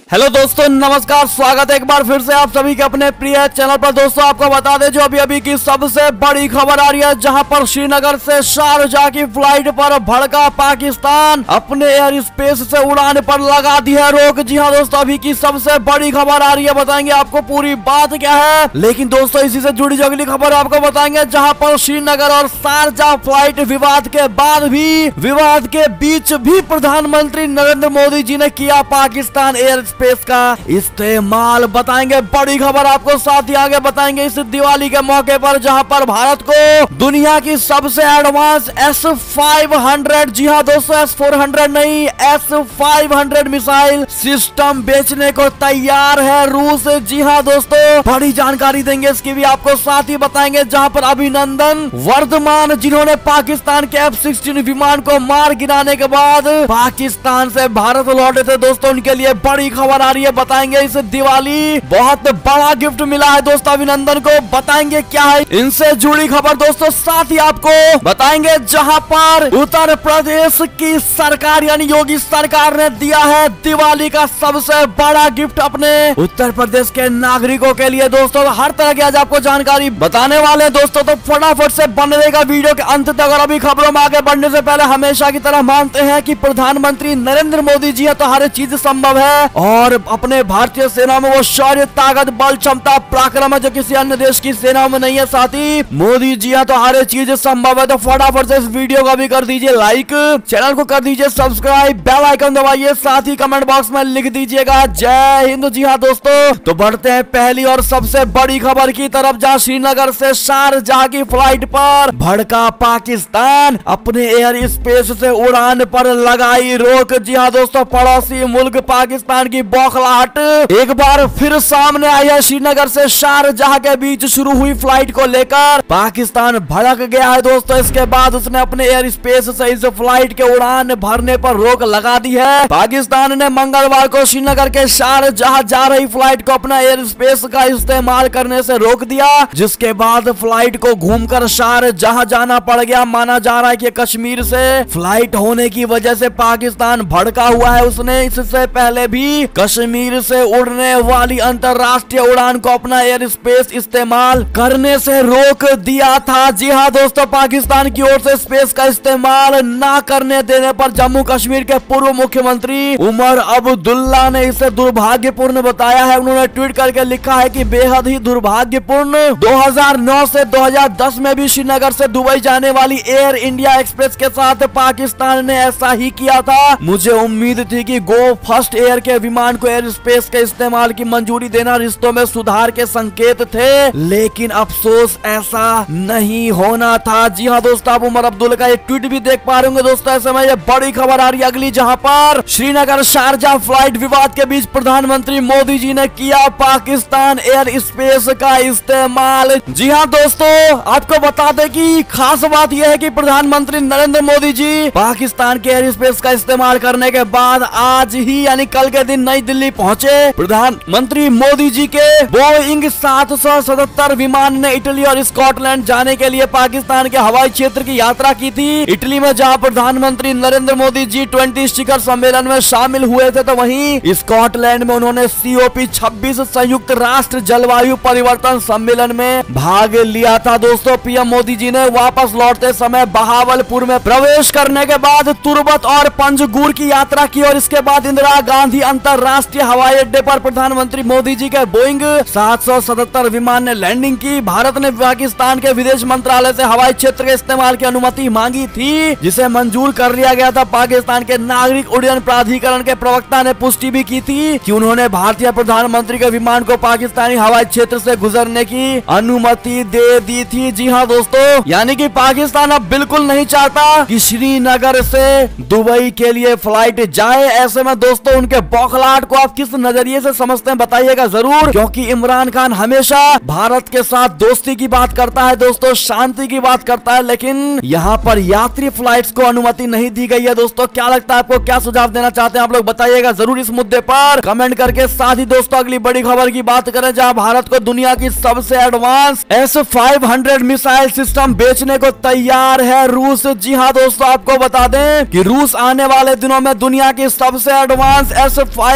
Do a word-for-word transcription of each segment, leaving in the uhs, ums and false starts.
Hello दोस्तों, नमस्कार। स्वागत है एक बार फिर से आप सभी के अपने प्रिय चैनल पर। दोस्तों आपको बता दें जो अभी अभी की सबसे बड़ी खबर आ रही है, जहां पर श्रीनगर से शारजाह की फ्लाइट पर भड़का पाकिस्तान, अपने एयर स्पेस से उड़ान पर लगा दी है रोक। जी हां दोस्तों, अभी की सबसे बड़ी खबर आ रही है, बताएंगे आपको पूरी बात क्या है। लेकिन दोस्तों इसी से जुड़ी जो अगली खबर आपको बताएंगे, जहाँ पर श्रीनगर और शारजाह फ्लाइट विवाद के बाद भी विवाद के बीच भी प्रधानमंत्री नरेंद्र मोदी जी ने किया पाकिस्तान एयर स्पेस का इस्तेमाल। बताएंगे बड़ी खबर आपको, साथ ही आगे बताएंगे इस दिवाली के मौके पर, जहां पर भारत को दुनिया की सबसे एडवांस एस फाइव हंड्रेड, जी हां दोस्तों एस फोर हंड्रेड नहीं, S five hundred missile system बेचने को तैयार है रूस। जी हां दोस्तों, बड़ी जानकारी देंगे इसकी भी आपको, साथ ही बताएंगे जहां पर अभिनंदन वर्धमान, जिन्होंने पाकिस्तान के एफ सिक्सटीन विमान को मार गिराने के बाद पाकिस्तान से भारत लौटे थे दोस्तों, उनके लिए बड़ी खबर आ रही है। बताएंगे इस दिवाली बहुत बड़ा गिफ्ट मिला है दोस्तों अभिनंदन को, बताएंगे क्या है इनसे जुड़ी खबर दोस्तों। साथ ही आपको बताएंगे जहां पर उत्तर प्रदेश की सरकार यानी योगी सरकार ने दिया है दिवाली का सबसे बड़ा गिफ्ट अपने उत्तर प्रदेश के नागरिकों के लिए दोस्तों। हर तरह की आज आपको जानकारी बताने वाले हैं दोस्तों, तो फटाफट से बने रहेगा वीडियो के अंत तक। और अभी खबरों में आगे बढ़ने से पहले हमेशा की तरह मानते हैं कि प्रधानमंत्री नरेंद्र मोदी जी है तो हर चीज संभव है, और अपने भारतीय सेना में वो शौर्य, ताकत, बल, क्षमता, पराक्रम है जो किसी अन्य देश की सेना में नहीं है। साथ ही मोदी जी है तो हर चीज संभव है। तो फटाफट से इस वीडियो को भी कर दीजिए लाइक, चैनल को कर दीजिए सब्सक्राइब, बेल आइकन दबाइए, साथ ही कमेंट बॉक्स में लिख दीजिएगा जय हिंद। जी हाँ दोस्तों, तो बढ़ते हैं पहली और सबसे बड़ी खबर की तरफ, जहाँ श्रीनगर से शारजाह की फ्लाइट पर भड़का पाकिस्तान, अपने एयर स्पेस से उड़ान पर लगाई रोक। जी हाँ दोस्तों, पड़ोसी मुल्क पाकिस्तान की बौखलाहट एक बार फिर सामने आई है। श्रीनगर से शारजाह के बीच शुरू हुई फ्लाइट को लेकर पाकिस्तान भड़क गया है दोस्तों। इसके बाद उसने अपने एयर स्पेस से इस फ्लाइट के उड़ान भरने पर रोक लगा दी है। पाकिस्तान ने मंगलवार को श्रीनगर के शारजाह जा रही फ्लाइट को अपना एयर स्पेस का इस्तेमाल करने से रोक दिया, जिसके बाद फ्लाइट को घूमकर शारजाह जाना पड़ गया। माना जा रहा है कि कश्मीर से फ्लाइट होने की वजह से पाकिस्तान भड़का हुआ है। उसने इससे पहले भी कश्मीर से उड़ने वाली अंतरराष्ट्रीय उड़ान को अपना एयर स्पेस इस्तेमाल करने से रोक दिया था। जी हां दोस्तों, पाकिस्तान की ओर से स्पेस का इस्तेमाल ना करने देने पर जम्मू कश्मीर के पूर्व मुख्यमंत्री उमर अब्दुल्ला ने इसे दुर्भाग्यपूर्ण बताया है। उन्होंने ट्वीट करके लिखा है कि बेहद ही दुर्भाग्यपूर्ण, दो हज़ार नौ से दो हज़ार दस में भी श्रीनगर से दुबई जाने वाली एयर इंडिया एक्सप्रेस के साथ पाकिस्तान ने ऐसा ही किया था। मुझे उम्मीद थी कि गो फर्स्ट एयर के विमान को एयर स्पेस के इस्तेमाल की मंजूरी देना रिश्तों में सुधार के संकेत थे, लेकिन अफसोस ऐसा नहीं होना था। जी हाँ दोस्तों, आप उमर अब्दुल्ला का एक ट्वीट भी देख पा रहे होंगे दोस्तों। ऐसे में ये बड़ी खबर आ रही है अगली, जहां पर श्रीनगर शारजाह फ्लाइट विवाद के बीच प्रधानमंत्री मोदी जी ने किया पाकिस्तान एयर स्पेस का इस्तेमाल। जी हाँ दोस्तों, आपको बता दें कि खास बात यह है कि प्रधानमंत्री नरेंद्र मोदी जी पाकिस्तान के एयर स्पेस का इस्तेमाल करने के बाद आज ही यानी कल के दिन नई दिल्ली पहुंचे। प्रधानमंत्री मोदी जी के बोइंग सात सौ सतहत्तर विमान ने इटली और स्कॉटलैंड जाने के लिए पाकिस्तान के हवाई क्षेत्र की यात्रा की थी। इटली में जहां प्रधानमंत्री नरेंद्र मोदी जी ट्वेंटी शिखर सम्मेलन में शामिल हुए थे, तो वहीं स्कॉटलैंड में उन्होंने सी ओ पी छब्बीस संयुक्त राष्ट्र जलवायु परिवर्तन सम्मेलन में भाग लिया था दोस्तों। पीएम मोदी जी ने वापस लौटते समय बहावलपुर में प्रवेश करने के बाद तुर्बत और पंजगुर की यात्रा की, और इसके बाद इंदिरा गांधी अंतरराष्ट्रीय हवाई अड्डे पर प्रधानमंत्री मोदी जी के बोइंग सात सौ सतहत्तर विमान ने लैंडिंग की। भारत ने पाकिस्तान के विदेश मंत्रालय से हवाई क्षेत्र के इस्तेमाल की अनुमति मांगी थी, जिसे मंजूर कर लिया गया था। पाकिस्तान के नागरिक उड्डयन प्राधिकरण के प्रवक्ता ने पुष्टि भी की थी कि उन्होंने भारतीय प्रधानमंत्री के विमान को पाकिस्तानी हवाई क्षेत्र से गुजरने की अनुमति दे दी थी। जी हाँ दोस्तों, यानी कि पाकिस्तान अब बिल्कुल नहीं चाहता कि श्रीनगर से दुबई के लिए फ्लाइट जाए। ऐसे में दोस्तों उनके बौखलाहट को आप किस नजरिए से समझते हैं बताइएगा जरूर, क्योंकि इमरान खान हमेशा भारत के साथ दोस्ती की बात करता है दोस्तों, शांति की बात करता है, लेकिन यहाँ पर यात्री फ्लाइट्स को अनुमति नहीं दी गई है दोस्तों। क्या लगता है आपको, क्या सुझाव देना चाहते हैं आप लोग, बताइएगा जरूर इस मुद्दे पर कमेंट करके। साथ ही दोस्तों अगली बड़ी खबर की बात करें, जहाँ भारत को दुनिया की सबसे advance S five hundred missile system बेचने को तैयार है रूस। जी हाँ दोस्तों, आपको बता दें कि रूस आने वाले दिनों में दुनिया की सबसे एडवांस एस फाइव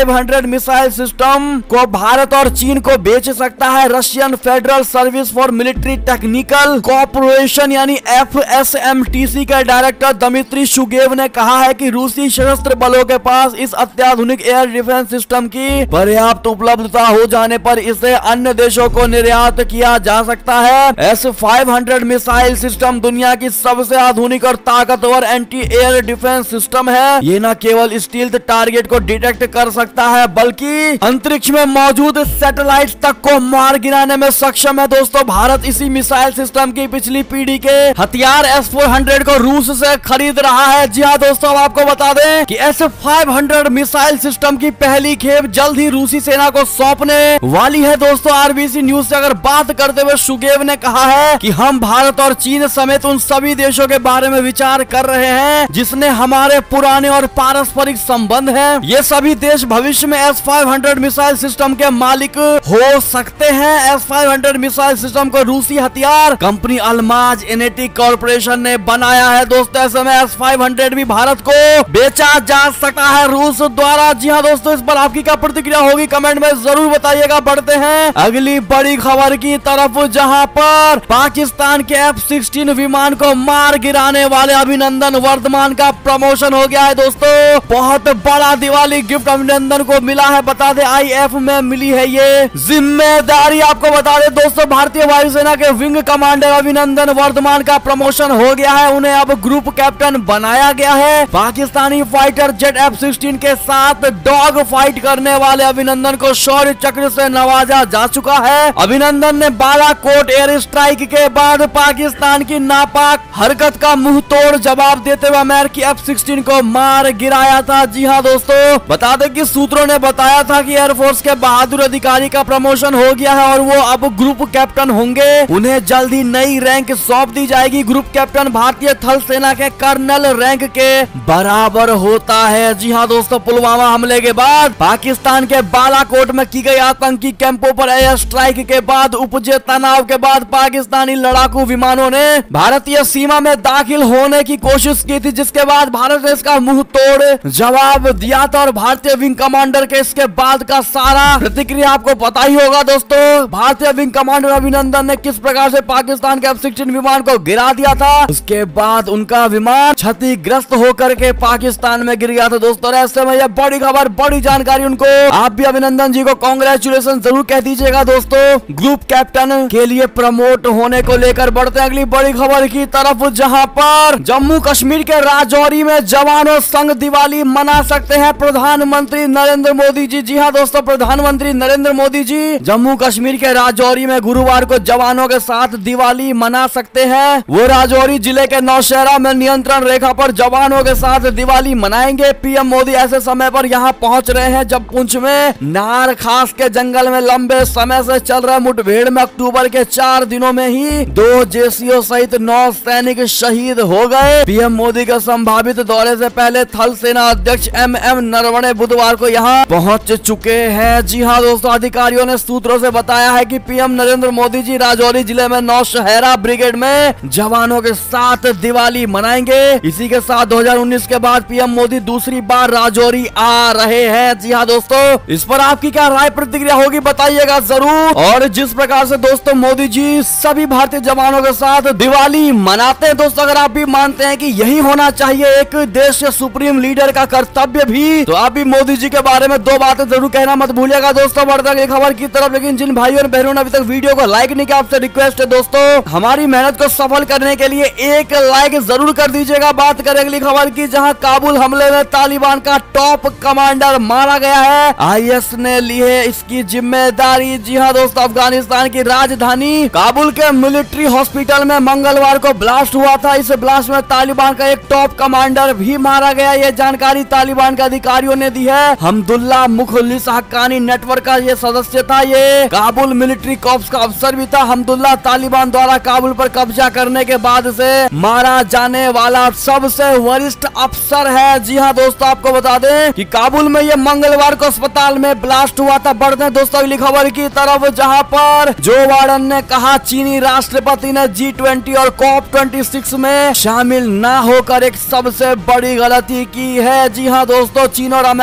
पाँच सौ मिसाइल सिस्टम को भारत और चीन को बेच सकता है Russian Federal Service for Military Technical Corporation यानी F S M T C के डायरेक्टर दमित्री शुगेव ने कहा है कि रूसी सशस्त्र बलों के पास इस अत्याधुनिक एयर डिफेंस सिस्टम की पर्याप्त उपलब्धता हो जाने पर इसे अन्य देशों को निर्यात किया जा सकता है। एस पाँच सौ मिसाइल सिस्टम दुनिया की सबसे आधुनिक और ताकतवर एंटी एयर डिफेंस सिस्टम है। ये न केवल स्टील्थ टारगेट को डिटेक्ट कर सकता है बल्कि अंतरिक्ष में मौजूद सैटेलाइट तक को मार गिराने में सक्षम है। दोस्तों, भारत इसी मिसाइल सिस्टम की पिछली पीढ़ी के हथियार एस चार सौ को रूस से खरीद रहा है। जी हाँ दोस्तों, आपको बता दें कि एस पाँच सौ मिसाइल सिस्टम की पहली खेप जल्द ही रूसी सेना को सौंपने वाली है। दोस्तों, आर बी सी न्यूज से अगर बात करते हुए शुगेव ने कहा है कि हम भारत और चीन समेत उन सभी देशों के बारे में विचार कर रहे हैं जिसने हमारे पुराने और पारस्परिक संबंध हैं। ये सभी देश भविष्य में एस पाँच सौ मिसाइल सिस्टम के मालिक हो सकते हैं। एस पाँच सौ मिसाइल सिस्टम को रूसी हथियार कंपनी अल्माज एनेटिक कॉर्पोरेशन ने बनाया है। दोस्तों, ऐसे में एस पाँच सौ भी भारत को बेचा जा सकता है रूस द्वारा। जी हाँ दोस्तों, इस पर आपकी क्या प्रतिक्रिया होगी कमेंट में जरूर बताइएगा। बढ़ते हैं अगली बड़ी खबर की तरफ, जहां पर पाकिस्तान के एफ सोलह विमान को मार गिराने वाले अभिनंदन वर्धमान का प्रमोशन हो गया है। दोस्तों, बहुत बड़ा दिवाली गिफ्ट अभिनंदन को मिला है। बता दें आई एफ में मिली है ये जिम्मेदारी। आपको बता दें दोस्तों, भारतीय वायुसेना के विंग कमांडर अभिनंदन वर्धमान का प्रमोशन हो गया है। उन्हें अब ग्रुप कैप्टन बनाया गया है। पाकिस्तानी फाइटर जेट एफ सोलह के साथ डॉग फाइट करने वाले अभिनंदन को शौर्य चक्र से नवाजा जा चुका है। अभिनंदन ने बालाकोट एयर स्ट्राइक के बाद पाकिस्तान की नापाक हरकत का मुंह तोड़ जवाब देते हुए अमेरिकी एफ सोलह को मार गिराया था। जी हाँ दोस्तों, बता दें कि सूत्रों ने बताया था कि एयरफोर्स के बहादुर अधिकारी का प्रमोशन हो गया है और वो अब ग्रुप कैप्टन होंगे। उन्हें जल्द ही नई रैंक सौंप दी जाएगी। ग्रुप कैप्टन भारतीय थल सेना के कर्नल रैंक के बराबर होता है। जी हाँ दोस्तों, पुलवामा हमले के बाद पाकिस्तान के बालाकोट में की गई आतंकी कैंपों पर एयर स्ट्राइक के बाद उपजे तनाव के बाद पाकिस्तानी लड़ाकू विमानों ने भारतीय सीमा में दाखिल होने की कोशिश की थी, जिसके बाद भारत ने इसका मुंह तोड़ जवाब दिया था और भारतीय विंग कमांडर के इसके बाद का सारा प्रतिक्रिया आपको पता ही होगा। दोस्तों, भारतीय विंग कमांडर अभिनंदन ने किस प्रकार से पाकिस्तान के एफ सोलह विमान को गिरा दिया था। उसके बाद उनका विमान क्षतिग्रस्त होकर के पाकिस्तान में गिर गया था। दोस्तों, ऐसे में यह बड़ी खबर, बड़ी जानकारी उनको आप भी अभिनंदन जी को कांग्रेचुलेशन जरूर कह दीजिएगा। दोस्तों, ग्रुप कैप्टन के लिए प्रमोट होने को लेकर बढ़ते हैं अगली बड़ी खबर की तरफ, जहां पर जम्मू कश्मीर के राजौरी में जवानों संग दिवाली मना सकते हैं प्रधानमंत्री नरेंद्र मोदी जी। जी हाँ दोस्तों, प्रधानमंत्री नरेंद्र मोदी जी जम्मू कश्मीर के राजौरी में गुरुवार को जवानों के साथ दिवाली मना सकते हैं। वो राजौरी जिले के नौशहरा में नियंत्रण रेखा पर जवानों के साथ दिवाली मनाएंगे। पीएम मोदी ऐसे समय पर यहाँ पहुँच रहे हैं जब पुंछ में नार खास के जंगल में लंबे समय से चल रहे मुठभेड़ में अक्टूबर के चार दिनों में ही दो जेसीओ सहित नौ सैनिक शहीद हो गए। पीएम मोदी के संभावित दौरे से पहले थल सेना अध्यक्ष एम एम नरवणे बुधवार को यहाँ पहुंच चुके हैं। जी हाँ दोस्तों, अधिकारियों ने सूत्रों से बताया है कि पीएम नरेंद्र मोदी जी राजौरी जिले में नौशहरा ब्रिगेड में जवानों के साथ दिवाली मनाएंगे। इसी के साथ दो हज़ार उन्नीस के बाद पीएम मोदी दूसरी बार राजौरी आ रहे हैं। जी हाँ दोस्तों, इस पर आपकी क्या राय प्रतिक्रिया होगी बताइएगा जरूर। और जिस प्रकार से दोस्तों मोदी जी सभी भारतीय जवानों के साथ दिवाली मनाते हैं, दोस्तों अगर आप भी मानते हैं कि यही होना चाहिए एक देश के सुप्रीम लीडर का कर्तव्य भी, तो आप भी मोदी जी के बारे में दो बातें जरूर कहना मत भूलिएगा। दोस्तों, बढ़ते हैं खबर की तरफ, लेकिन जिन भाइयों और बहनों ने अभी तक वीडियो को लाइक नहीं किया, आपसे रिक्वेस्ट है दोस्तों हमारी मेहनत को सफल करने के लिए एक लाइक जरूर कर दीजिएगा। बात करें अगली खबर की, जहां काबुल हमले में तालिबान का टॉप कमांडर मारा गया है। आईएस ने ली है इसकी जिम्मेदारी। जी हाँ दोस्तों, अफगानिस्तान की राजधानी काबुल के मिलिट्री हॉस्पिटल में मंगलवार को ब्लास्ट हुआ था। इस ब्लास्ट में तालिबान का एक टॉप कमांडर भी मारा गया। ये जानकारी तालिबान के अधिकारियों ने दी है। हमदुल्ला मुखलिस हक्कानी नेटवर्क का ये सदस्य था। ये काबुल मिलिट्री कॉर्प्स का अफसर भी था। हमदुल्ला तालिबान द्वारा काबुल पर कब्जा करने के बाद से मारा जाने वाला सबसे वरिष्ठ अफसर है। जी हाँ दोस्तों, आपको बता दें कि काबुल में ये मंगलवार को अस्पताल में ब्लास्ट हुआ था। बढ़ते हैं दोस्तों अगली खबर की तरफ, जहां पर जो बाइडेन ने कहा चीनी राष्ट्रपति ने जी ट्वेंटी और कॉप छब्बीस में शामिल न होकर एक सबसे बड़ी गलती की है। जी हाँ दोस्तों, चीन और अमेरिका के बीच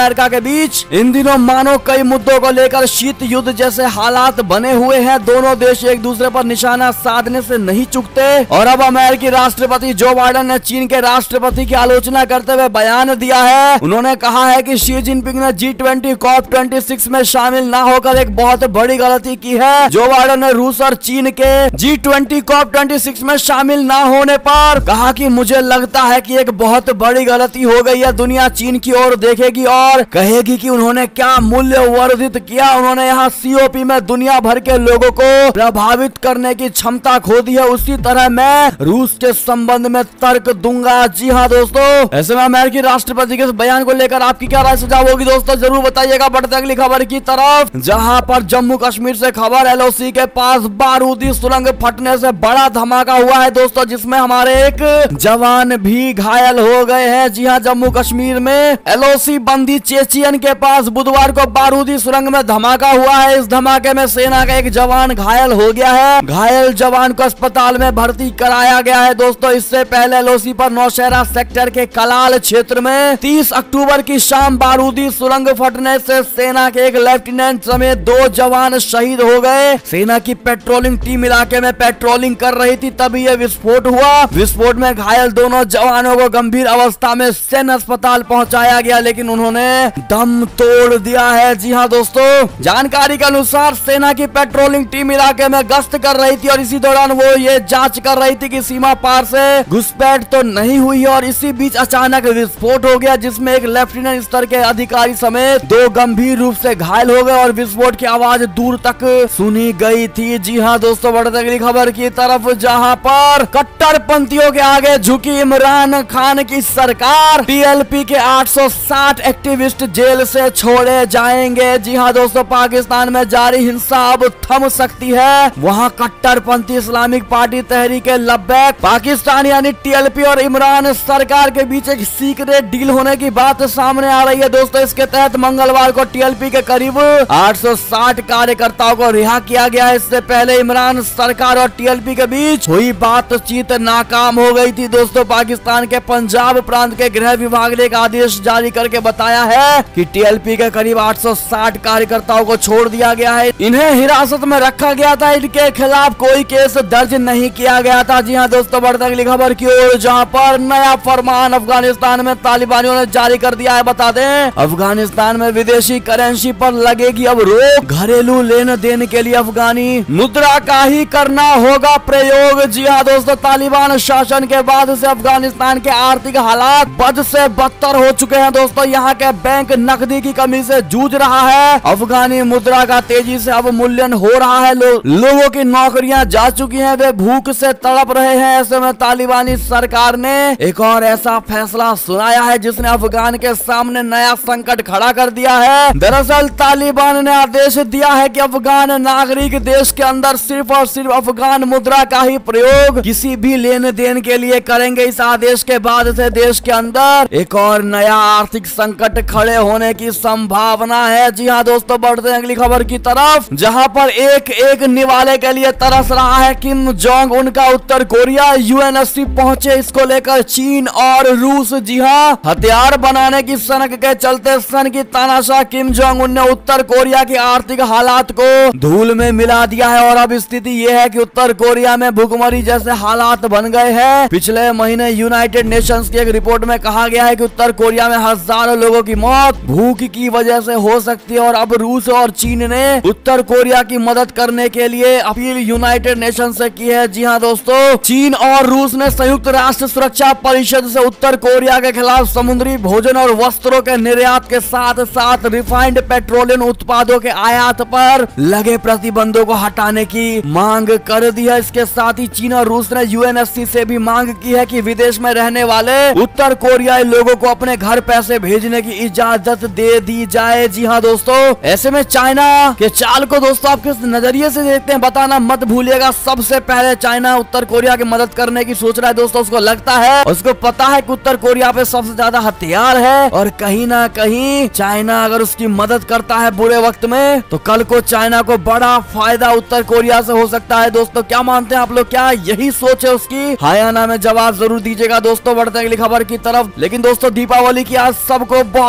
बीच इन दिनों मानो कई मुद्दों को लेकर शीत युद्ध जैसे हालात बने हुए हैं। दोनों देश एक दूसरे पर निशाना साधने से नहीं चूकते और अब अमेरिकी राष्ट्रपति जो बाइडेन ने चीन के राष्ट्रपति की आलोचना करते हुए बयान दिया है। उन्होंने कहा है कि शी जिनपिंग ने G twenty COP twenty six में शामिल न होकर एक बहुत बड़ी गलती की है। जो बाइडेन ने रूस और चीन के G twenty COP twenty six में शामिल न होने पर कहा कि मुझे लगता है कि एक बहुत बड़ी गलती हो गई है। दुनिया चीन की ओर देखेगी और कहेगी कि उन्होंने क्या मूल्य वर्धित किया। उन्होंने यहाँ सीओपी में दुनिया भर के लोगों को प्रभावित करने की क्षमता खो दी है। उसी तरह मैं रूस के संबंध में तर्क दूंगा। जी हाँ दोस्तों, ऐसे में अमेरिकी राष्ट्रपति के इस बयान को लेकर आपकी क्या राय सुझाव होगी दोस्तों, जरूर बताइएगा। बढ़ते अगली खबर की तरफ, जहां पर जम्मू कश्मीर से खबर एलओसी के पास बारूदी सुरंग फटने से बड़ा धमाका हुआ है दोस्तों, जिसमें हमारे एक जवान भी घायल हो गए हैं। जी हाँ, जम्मू कश्मीर में एलओसी बंदी चेचियन के पास बुधवार को बारूदी सुरंग में धमाका हुआ है। इस धमाके में सेना का एक जवान घायल हो गया है। घायल जवान को अस्पताल में भर्ती कराया गया है दोस्तों। इससे पहले एलओसी पर नौशहरा सेक्टर के कलाल क्षेत्र में तीस अक्टूबर की शाम बारूदी सुरंग फटने से सेना के एक लेफ्टिनेंट समेत दो जवान शहीद हो गए। सेना की पेट्रोलिंग टीम इलाके में पेट्रोलिंग कर रही थी, तभी यह विस्फोट हुआ। विस्फोट में घायल दोनों जवानों को गंभीर अवस्था में सैन्य अस्पताल पहुंचाया गया, लेकिन उन्होंने दम तोड़ दिया है। जी हाँ दोस्तों, जानकारी के अनुसार सेना की पेट्रोलिंग टीम इलाके में गश्त कर रही थी और इसी दौरान वो ये जांच कर रही थी कि सीमा पार से घुसपैठ तो नहीं हुई है और इसी बीच अचानक विस्फोट हो गया, जिसमें एक लेफ्टिनेंट स्तर के अधिकारी समेत दो गंभीर रूप से घायल हो गए और विस्फोट की आवाज दूर तक सुनी गई थी। जी हाँ दोस्तों, बढ़ते अगली खबर की तरफ, जहां पर कट्टरपंथियों के आगे झुकी इमरान खान की सरकार, टीएलपी के आठ सौ साठ एक्टिविस्ट जेल से छोड़े जाएंगे। जी हाँ दोस्तों, पाकिस्तान में जारी हिंसा अब थम सकती है। वहां कट्टरपंथी इस्लामिक पार्टी तहरीके लब्बैक पाकिस्तान यानी टीएलपी और इमरान सरकार के बीच एक सीक्रेट डील होने की बात सामने आ रही है दोस्तों। इसके तहत मंगलवार को टीएलपी के करीब आठ सौ साठ कार्यकर्ताओं को रिहा किया गया है। इससे पहले इमरान सरकार और टीएलपी के बीच हुई बातचीत नाकाम हो गई थी दोस्तों। पाकिस्तान के पंजाब प्रांत के गृह विभाग ने एक आदेश जारी करके बताया है कि टीएलपी के करीब आठ सौ साठ कार्यकर्ताओं को छोड़ दिया गया है। इन्हें हिरासत में रखा गया था, इनके खिलाफ कोई केस दर्ज नहीं किया गया था। जी हाँ दोस्तों, बढ़ते अगली खबर की ओर, जहां पर नया फरमान अफगानिस्तान में तालिबानियों ने जारी कर दिया है। बता दें, अफगानिस्तान में विदेशी करेंसी पर लगेगी अब रोक। घरेलू लेन देन के लिए अफगानी मुद्रा का ही करना होगा प्रयोग। जी हाँ दोस्तों, तालिबान शासन के बाद से अफगानिस्तान के आर्थिक हालात बद से बदतर हो चुके हैं दोस्तों। यहाँ के बैंक नकदी की कमी से जूझ रहा है। अफगानी मुद्रा का तेजी से अवमूल्यन हो रहा है। लो, लोगों की नौकरियां जा चुकी हैं, वे भूख से तड़प रहे हैं। ऐसे में तालिबानी सरकार ने एक और ऐसा फैसला सुनाया है जिसने अफगान के सामने नया संकट खड़ा कर दिया है। दरअसल तालिबान ने आदेश दिया है कि अफगान नागरिक देश के अंदर सिर्फ और सिर्फ अफगान मुद्रा का ही प्रयोग किसी भी लेन देन के लिए करेंगे। इस आदेश के बाद से देश के अंदर एक और नया आर्थिक संकट खड़े होने की संभावना है। जी हाँ दोस्तों, बढ़ते हैं अगली खबर की तरफ, जहां पर एक एक निवाले के लिए तरस रहा है किम जोंग उनका उत्तर कोरिया। यूएनएससी पहुंचे, इसको लेकर चीन और रूस। जी हाँ, हथियार बनाने की सनक के चलते सन की तानाशाह किम जोंग उन ने उत्तर कोरिया की आर्थिक हालात को धूल में मिला दिया है और अब स्थिति ये है कि उत्तर कोरिया में भुखमरी जैसे हालात बन गए हैं। पिछले महीने यूनाइटेड नेशंस की एक रिपोर्ट में कहा गया है कि उत्तर कोरिया में हजारों लोगों की मौत भूख की वजह से हो सकती है और अब रूस और चीन ने उत्तर कोरिया की मदद करने के लिए अपील यूनाइटेड नेशन से की है। जी हाँ दोस्तों, चीन और रूस ने संयुक्त राष्ट्र सुरक्षा परिषद से उत्तर कोरिया के खिलाफ समुद्री भोजन और वस्त्रों के निर्यात के साथ साथ रिफाइंड पेट्रोलियम उत्पादों के आयात पर लगे प्रतिबंधों को हटाने की मांग कर दी है। इसके साथ ही चीन और रूस ने यूएनएससी से भी मांग की है कि विदेश में रहने वाले उत्तर कोरियाई लोगों को अपने घर पैसे भेजने की इजाजत दे दी जाए। जी हाँ दोस्तों, ऐसे में चाइना के चाल को दोस्तों आप किस नजरिए से देखते हैं बताना मत भूलिएगा। सबसे पहले चाइना उत्तर कोरिया की मदद करने की सोच रहा है दोस्तों। उसको लगता है, उसको पता है कि उत्तर कोरिया पे सबसे ज्यादा हथियार है और कहीं ना कहीं चाइना अगर उसकी मदद करता है बुरे वक्त में तो कल को चाइना को बड़ा फायदा उत्तर कोरिया से हो सकता है। दोस्तों क्या मानते हैं आप लोग, क्या यही सोच है उसकी? हाँ या ना में जवाब जरूर दीजिएगा दोस्तों। बढ़ते अगली खबर की तरफ, लेकिन दोस्तों दीपावली की आज सबको बहुत बहुत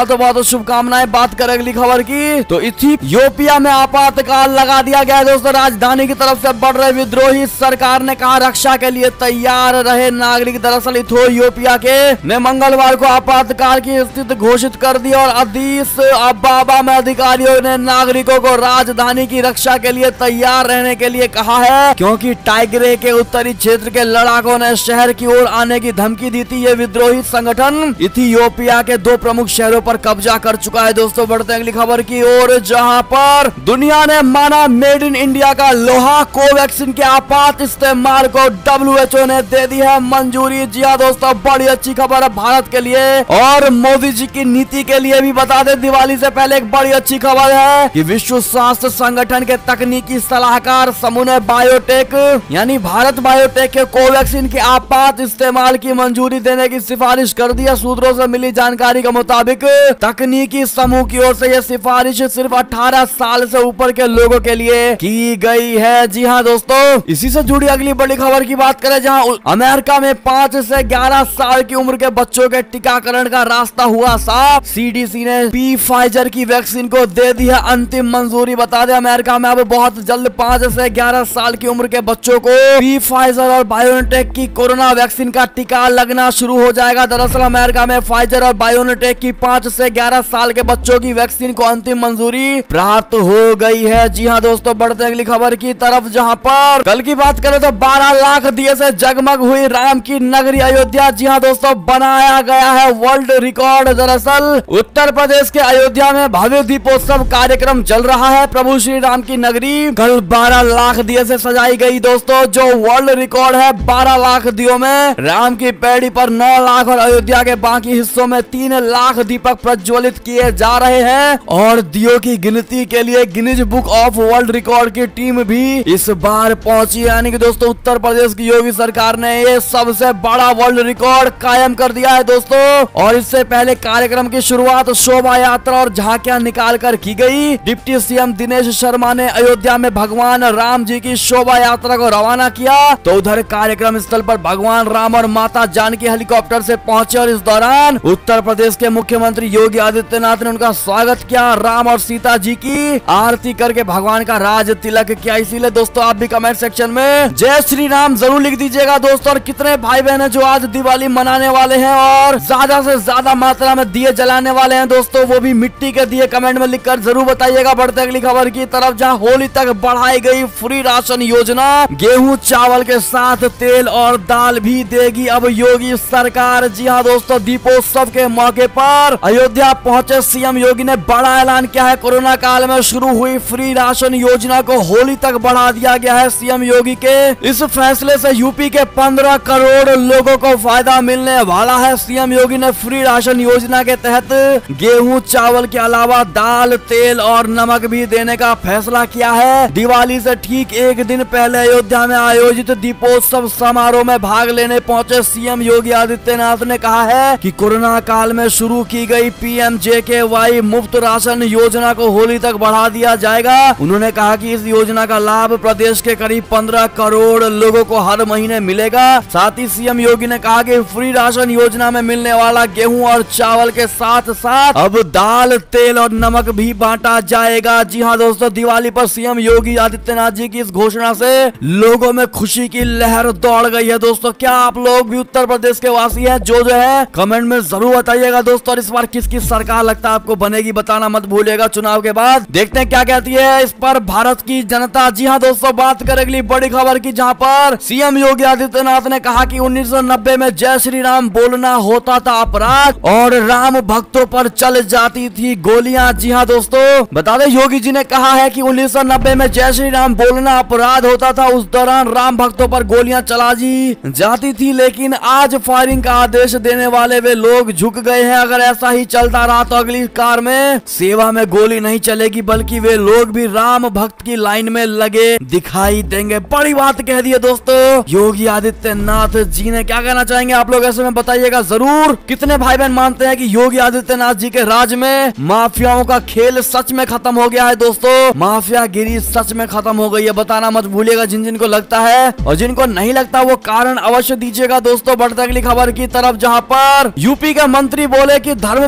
दोस्तों शुभकामनाएं। बात करें अगली खबर की तो इथियोपिया में आपातकाल लगा दिया गया है दोस्तों। राजधानी की तरफ से बढ़ रहे विद्रोही, सरकार ने कहा रक्षा के लिए तैयार रहे नागरिक। दरअसल इथियोपिया के ने मंगलवार को आपातकाल की स्थिति घोषित कर दी और अदीस अबाबा में अधिकारियों ने नागरिकों को राजधानी की रक्षा के लिए तैयार रहने के लिए कहा है, क्योंकि टाइग्रे के उत्तरी क्षेत्र के लड़ाकों ने शहर की ओर आने की धमकी दी थी। ये विद्रोही संगठन इथियोपिया के दो प्रमुख शहरों पर कब्जा कर चुका है दोस्तों। बढ़ते अगली खबर की ओर, जहां पर दुनिया ने माना मेड इन इंडिया का लोहा। कोवैक्सीन के आपात इस्तेमाल को डब्ल्यू एच ओ ने दे दी है मंजूरी। जी हाँ दोस्तों, बड़ी अच्छी खबर है भारत के लिए और मोदी जी की नीति के लिए भी। बता दें दिवाली से पहले एक बड़ी अच्छी खबर है कि विश्व स्वास्थ्य संगठन के तकनीकी सलाहकार समूह ने बायोटेक यानी भारत बायोटेक के कोवैक्सीन के आपात इस्तेमाल की मंजूरी देने की सिफारिश कर दी है। सूत्रों से मिली जानकारी के मुताबिक तकनीकी समूह की ओर से यह सिफारिश सिर्फ अठारह साल से ऊपर के लोगों के लिए की गई है। जी हाँ दोस्तों, इसी से जुड़ी अगली बड़ी खबर की बात करें, जहां अमेरिका में पाँच से ग्यारह साल की उम्र के बच्चों के टीकाकरण का रास्ता हुआ साफ। सीडीसी ने पी फाइजर की वैक्सीन को दे दी है अंतिम मंजूरी। बता दें अमेरिका में अब बहुत जल्द पाँच से ग्यारह साल की उम्र के बच्चों को पी फाइजर और बायोटेक की कोरोना वैक्सीन का टीका लगना शुरू हो जाएगा। दरअसल अमेरिका में फाइजर और बायोटेक की पाँच से ग्यारह साल के बच्चों की वैक्सीन को अंतिम मंजूरी प्राप्त हो गई है। जी हाँ दोस्तों, बढ़ते अगली खबर की तरफ, जहां पर कल की बात करें तो बारह लाख दिए से जगमग हुई राम की नगरी अयोध्या। जी हाँ दोस्तों, बनाया गया है वर्ल्ड रिकॉर्ड। दरअसल उत्तर प्रदेश के अयोध्या में भव्य दीपोत्सव कार्यक्रम चल रहा है। प्रभु श्री राम की नगरी कल बारह लाख दिए से सजाई गई दोस्तों, जो वर्ल्ड रिकॉर्ड है। बारह लाख दियों में राम की पैड़ी पर नौ लाख और अयोध्या के बाकी हिस्सों में तीन लाख दीपक प्रज्वलित किए जा रहे हैं। और दियों की गिनती के लिए Guinness Book of World Record की टीम भी इस बार पहुंची। यानी कि दोस्तों उत्तर प्रदेश की योगी सरकार ने ये सबसे बड़ा वर्ल्ड रिकॉर्ड कायम कर दिया है दोस्तों। और इससे पहले कार्यक्रम की शुरुआत शोभा यात्रा और झांकियां निकाल कर की गई। डिप्टी सीएम दिनेश शर्मा ने अयोध्या में भगवान राम जी की शोभा यात्रा को रवाना किया, तो उधर कार्यक्रम स्थल पर भगवान राम और माता जानकी हेलीकॉप्टर से पहुंचे और इस दौरान उत्तर प्रदेश के मुख्यमंत्री योगी आदित्यनाथ ने उनका स्वागत किया। राम और सीता जी की आरती करके भगवान का राज तिलक किया। इसीलिए दोस्तों आप भी कमेंट सेक्शन में जय श्री राम जरूर लिख दीजिएगा दोस्तों। और कितने भाई बहन है जो आज दिवाली मनाने वाले हैं और ज्यादा से ज्यादा मात्रा में दिए जलाने वाले हैं दोस्तों, वो भी मिट्टी के दिए कमेंट में लिखकर जरूर बताइएगा। बढ़ते अगली खबर की तरफ, जहां होली तक बढ़ाई गई फ्री राशन योजना। गेहूं चावल के साथ तेल और दाल भी देगी अब योगी सरकार। जी हाँ दोस्तों, दीपोत्सव के मौके पर अयोध्या पहुंचे सीएम योगी ने बड़ा ऐलान किया है। कोरोना काल में शुरू हुई फ्री राशन योजना को होली तक बढ़ा दिया गया है। सीएम योगी के इस फैसले से यूपी के पंद्रह करोड़ लोगों को फायदा मिलने वाला है। सीएम योगी ने फ्री राशन योजना के तहत गेहूं चावल के अलावा दाल तेल और नमक भी देने का फैसला किया है। दिवाली से ठीक एक दिन पहले अयोध्या में आयोजित दीपोत्सव समारोह में भाग लेने पहुंचे सीएम योगी आदित्यनाथ ने कहा है कि कोरोना काल में शुरू की गई पीएम जेकेवाई मुफ्त राशन योजना को होली तक बढ़ा दिया जाएगा। उन्होंने कहा कि इस योजना का लाभ प्रदेश के करीब पंद्रह करोड़ लोगों को हर महीने मिलेगा। साथ ही सीएम योगी ने कहा कि फ्री राशन योजना में मिलने वाला गेहूं और चावल के साथ साथ अब दाल तेल और नमक भी बांटा जाएगा। जी हाँ दोस्तों, दिवाली पर सीएम योगी आदित्यनाथ जी की इस घोषणा से लोगों में खुशी की लहर दौड़ गई है दोस्तों। क्या आप लोग भी उत्तर प्रदेश के वासी हैं? जो जो है कमेंट में जरूर बताइएगा दोस्तों। और इस बार किसकी सरकार लगता है आपको बनेगी, बताना मत भूलिएगा। चुनाव के बाद देखते हैं क्या कहती है इस पर भारत की जनता। जी हाँ दोस्तों, बात करें अगली बड़ी खबर की, जहाँ पर सीएम योगी आदित्यनाथ ने कहा कि उन्नीस सौ नब्बे में जय श्री राम बोलना होता था अपराध और राम भक्तों पर चल जाती थी गोलियां। जी हाँ दोस्तों, बता दें योगी जी ने कहा है कि उन्नीस सौ नब्बे में जय श्री राम बोलना अपराध होता था, उस दौरान राम भक्तों पर गोलियां चला जी जाती थी, लेकिन आज फायरिंग का आदेश देने वाले वे लोग झुक गए हैं। अगर ऐसा ही चलता रहा तो अगली कार में सेवा में गोली नहीं चलेगी, बल्कि वे लोग भी राम भक्त की लाइन में लगे दिखाई देंगे। बड़ी बात कह दी है दोस्तों योगी आदित्यनाथ जी ने। क्या कहना चाहेंगे आप लोग ऐसे में बताइएगा जरूर। कितने भाई बहन मानते हैं कि योगी आदित्यनाथ जी के राज में माफियाओं का खेल सच में खत्म हो गया है दोस्तों, माफिया गिरी सच में खत्म हो गई है? बताना मत भूलिएगा जिन जिनको लगता है, और जिनको नहीं लगता वो कारण अवश्य दीजिएगा दोस्तों। बढ़ते अगली खबर की तरफ, जहां पर यूपी के मंत्री बोले कि धर्म परिवर्तन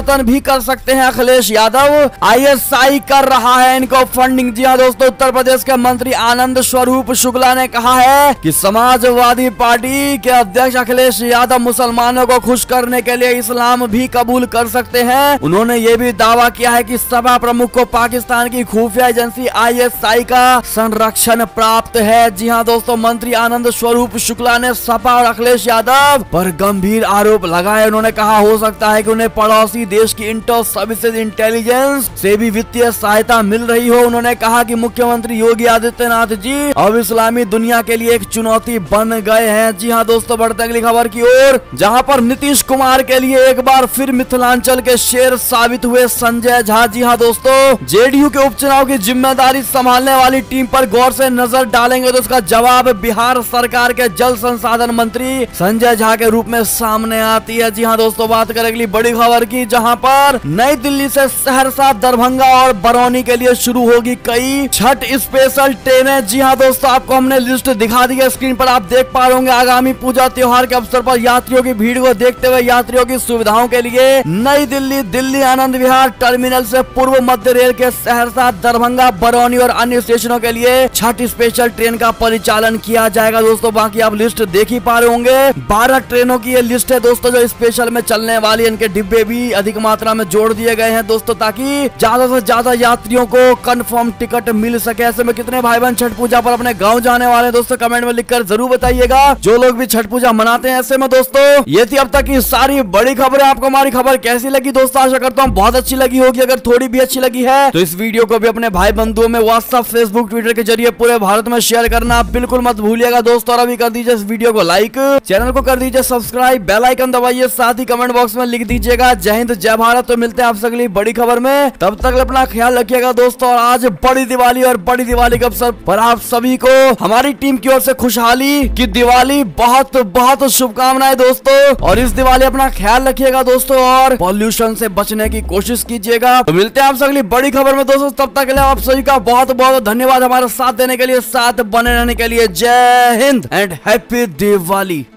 परिवर्तन भी कर सकते हैं अखिलेश यादव। आईएसआई कर रहा है इनको फंडिंग। जी हाँ दोस्तों, उत्तर प्रदेश के मंत्री आनंद स्वरूप शुक्ला ने कहा है कि समाजवादी पार्टी के अध्यक्ष अखिलेश यादव मुसलमानों को खुश करने के लिए इस्लाम भी कबूल कर सकते हैं। उन्होंने ये भी दावा किया है कि सपा प्रमुख को पाकिस्तान की खुफिया एजेंसी आईएसआई का संरक्षण प्राप्त है। जी हाँ दोस्तों, मंत्री आनंद स्वरूप शुक्ला ने सपा और अखिलेश यादव पर गंभीर आरोप लगाए। उन्होंने कहा हो सकता है कि उन्हें पड़ोसी देश की इंटर सर्विसेज इंटेलिजेंस से भी वित्तीय सहायता मिल रही हो। उन्होंने कहा कि मुख्यमंत्री योगी आदित्यनाथ जी अब इस्लामी दुनिया के लिए एक चुनौती बन गए हैं। जी हाँ दोस्तों, बढ़ते अगली खबर की ओर, जहां पर नीतीश कुमार के लिए एक बार फिर मिथिलांचल के शेर साबित हुए संजय झा। जी हाँ दोस्तों, जेडीयू के उपचुनाव की जिम्मेदारी संभालने वाली टीम पर गौर से नजर डालेंगे तो उसका जवाब बिहार सरकार के जल संसाधन मंत्री संजय झा के रूप में सामने आती है। जी हाँ दोस्तों, बात करें अगली बड़ी खबर की, जहां पर नई दिल्ली से सहरसा, दरभंगा और बरौनी के लिए शुरू होगी कई छठ स्पेशल ट्रेनें। जी हाँ दोस्तों, आपको हमने लिस्ट दिखा दी है स्क्रीन पर, आप देख पा रहे होंगे। आगामी पूजा त्योहार के अवसर पर यात्रियों की भीड़ को देखते हुए यात्रियों की सुविधाओं के लिए नई दिल्ली, दिल्ली आनंद विहार टर्मिनल से पूर्व मध्य रेल के सहरसा, दरभंगा, बरौनी और अन्य स्टेशनों के लिए छठ स्पेशल ट्रेन का परिचालन किया जाएगा। दोस्तों बाकी आप लिस्ट देख ही पा रहे होंगे, बारह ट्रेनों की ये लिस्ट है दोस्तों जो स्पेशल में चलने वाली। इनके डिब्बे भी अधिक मात्रा में जोड़ दिए गए हैं दोस्तों, ताकि ज्यादा से ज्यादा यात्रियों को कंफर्म टिकट मिल सके। ऐसे में कितने भाई बहन छठ पूजा पर अपने गाँव जाने वाले दोस्तों कमेंट में लिखकर जरूर बताइएगा। जो लोग भी छठ पूजा मनाते हैं। ऐसे में दोस्तों ये थी अब तक की सारी बड़ी खबरें। आपको हमारी खबर कैसी लगी दोस्तों? आशा करता हूँ बहुत अच्छी लगी होगी। अगर थोड़ी भी अच्छी लगी है तो इस वीडियो को भी अपने भाई बंधुओं में व्हाट्सएप, फेसबुक, ट्विटर के जरिए पूरे भारत में शेयर करना बिल्कुल मत भूलिएगा दोस्तों। और अभी कर दीजिए इस वीडियो को लाइक, चैनल को कर दीजिए सब्सक्राइब, बेल आइकन दबाइए, साथ ही कमेंट बॉक्स में लिख दीजिएगा जय हिंद जय भारत। तो मिलते हैं आपसे अगली बड़ी खबर में, तब तक अपना ख्याल रखिएगा दोस्तों। और आज बड़ी दिवाली और बड़ी दिवाली के अवसर पर आप सभी को हमारी टीम की ओर से खुशहाली की दिवाली बहुत बहुत शुभकामनाएं दोस्तों। और इस दिवाली अपना ख्याल रखिएगा दोस्तों और पॉल्यूशन से बचने की कोशिश कीजिएगा। तो मिलते हैं आपसे अगली बड़ी खबर में दोस्तों, तब तक के लिए आप सभी का बहुत बहुत धन्यवाद हमारे साथ देने के लिए, साथ बने रहने के लिए। जय हिंद एंड हैप्पी दिवाली।